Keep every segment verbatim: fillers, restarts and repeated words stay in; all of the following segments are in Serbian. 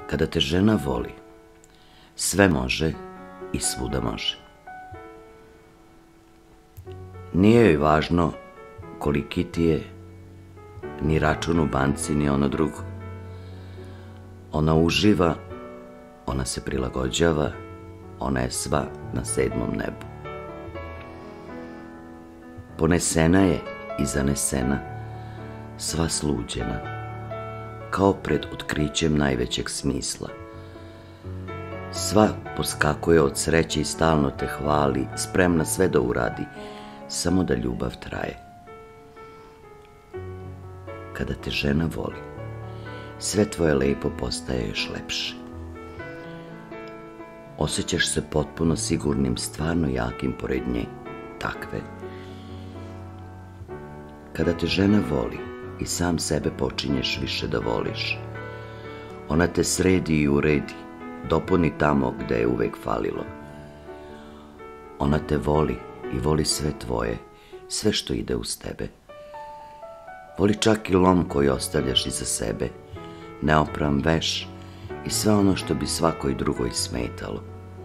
Kada te žena voli, sve može i svuda može. Nije joj važno koliki ti je ni račun u banci, ni ono drugo. Ona uživa, ona se prilagođava, ona je sva na sedmom nebu. Ponesena je i zanesena, sva sluđena, kao pred otkrićem najvećeg smisla. Sva poskakuje od sreće i stalno te hvali, spremna sve da uradi, samo da ljubav traje. Kada te žena voli, sve tvoje lepo postaje još lepše. Osjećaš se potpuno sigurnim, stvarno jakim pored nje, takve. Kada te žena voli i sam sebe počinješ više da voliš, ona te sredi i uredi, dopuni tamo gde je uvek falilo. Ona te voli i voli sve tvoje, sve što ide uz tebe. Voli čak i lom koji ostavljaš iza sebe, neopran veš i sve ono što bi svakoj drugoj smetalo.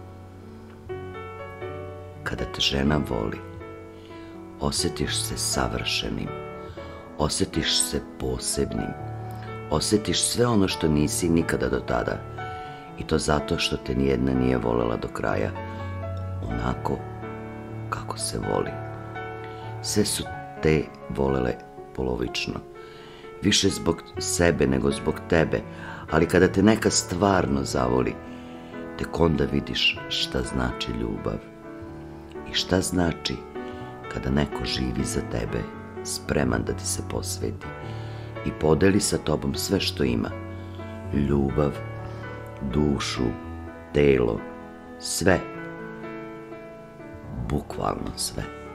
Kada te žena voli, osjetiš se savršenim, osjetiš se posebnim, osjetiš sve ono što nisi nikada do tada, i to zato što te nijedna nije volela do kraja, onako kako se voli. Sve su te volele polovično, više zbog sebe nego zbog tebe, ali kada te neka stvarno zavoli, tek onda vidiš šta znači ljubav i šta znači kada neko živi za tebe, spreman da ti se posveti i podeli sa tobom sve što ima, ljubav, dušu, telo, sve, bukvalno sve.